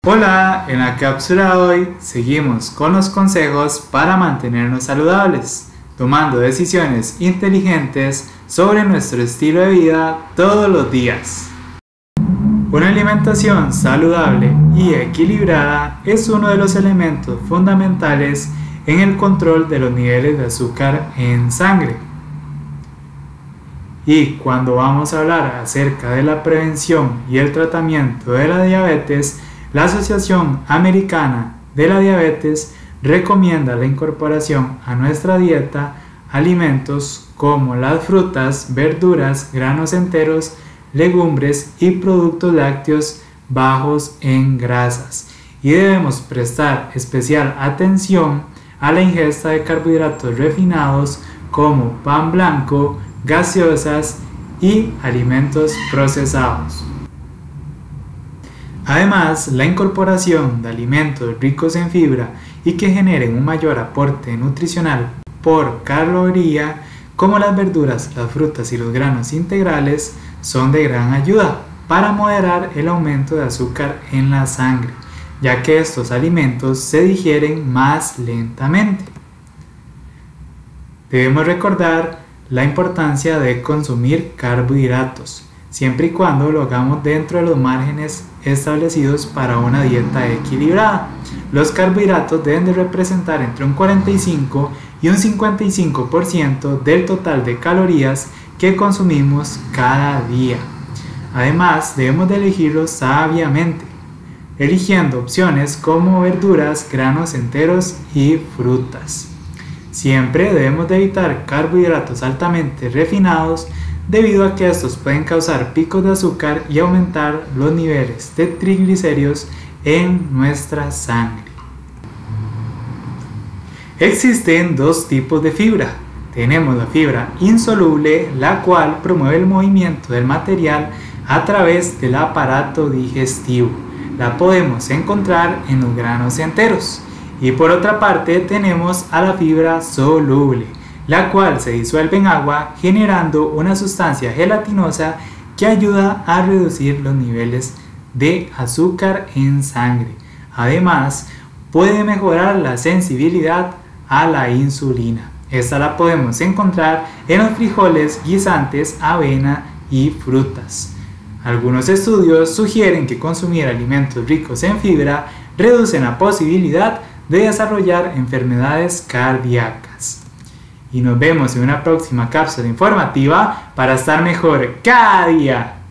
Hola, en la cápsula de hoy seguimos con los consejos para mantenernos saludables, tomando decisiones inteligentes sobre nuestro estilo de vida todos los días. Una alimentación saludable y equilibrada es uno de los elementos fundamentales en el control de los niveles de azúcar en sangre. Y cuando vamos a hablar acerca de la prevención y el tratamiento de la diabetes, la Asociación Americana de la Diabetes recomienda la incorporación a nuestra dieta alimentos como las frutas, verduras, granos enteros, legumbres y productos lácteos bajos en grasas. Y debemos prestar especial atención a la ingesta de carbohidratos refinados como pan blanco, gaseosas y alimentos procesados. Además, la incorporación de alimentos ricos en fibra y que generen un mayor aporte nutricional por caloría, como las verduras, las frutas y los granos integrales, son de gran ayuda para moderar el aumento de azúcar en la sangre, ya que estos alimentos se digieren más lentamente. Debemos recordar la importancia de consumir carbohidratos, siempre y cuando lo hagamos dentro de los márgenes establecidos para una dieta equilibrada. Los carbohidratos deben de representar entre un 45 y un 55% del total de calorías que consumimos cada día. Además, debemos de elegirlos sabiamente, eligiendo opciones como verduras, granos enteros y frutas. Siempre debemos de evitar carbohidratos altamente refinados, debido a que estos pueden causar picos de azúcar y aumentar los niveles de triglicéridos en nuestra sangre. Existen dos tipos de fibra. Tenemos la fibra insoluble, la cual promueve el movimiento del material a través del aparato digestivo. La podemos encontrar en los granos enteros. Y por otra parte tenemos a la fibra soluble, la cual se disuelve en agua generando una sustancia gelatinosa que ayuda a reducir los niveles de azúcar en sangre. Además, puede mejorar la sensibilidad a la insulina. Esta la podemos encontrar en los frijoles, guisantes, avena y frutas. Algunos estudios sugieren que consumir alimentos ricos en fibra reducen la posibilidad de desarrollar enfermedades cardíacas. Y nos vemos en una próxima cápsula informativa para estar mejor cada día.